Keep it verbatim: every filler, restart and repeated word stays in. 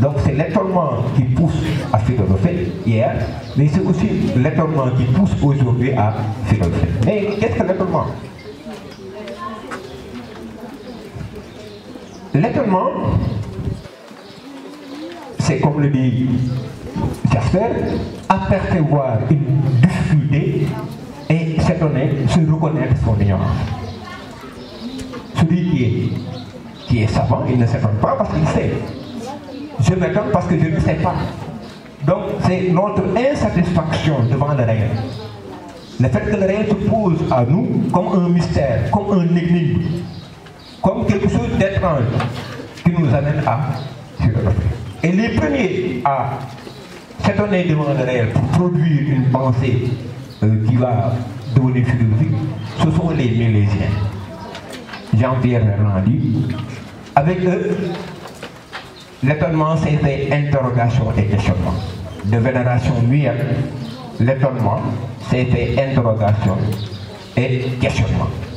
Donc c'est l'étonnement qui pousse à philosopher hier, mais c'est aussi l'étonnement qui pousse aujourd'hui à philosopher. Mais qu'est-ce que l'étonnement? L'étonnement, c'est comme le dit Jasper, apercevoir une difficulté et s'étonner, se reconnaître son ignorance. Celui qui est, qui est savant, il ne s'étonne pas parce qu'il sait. Je m'étonne parce que je ne sais pas. Donc c'est notre insatisfaction devant le réel. Le fait que le réel se pose à nous comme un mystère, comme un énigme, comme quelque chose d'étrange qui nous amène à philosopher. Et les premiers à s'étonner devant le réel pour produire une pensée euh, qui va devenir philosophique, ce sont les Milésiens. Jean-Pierre Verland dit, avec eux, l'étonnement c'était interrogation et questionnement. De vénération muette, l'étonnement c'était interrogation et questionnement.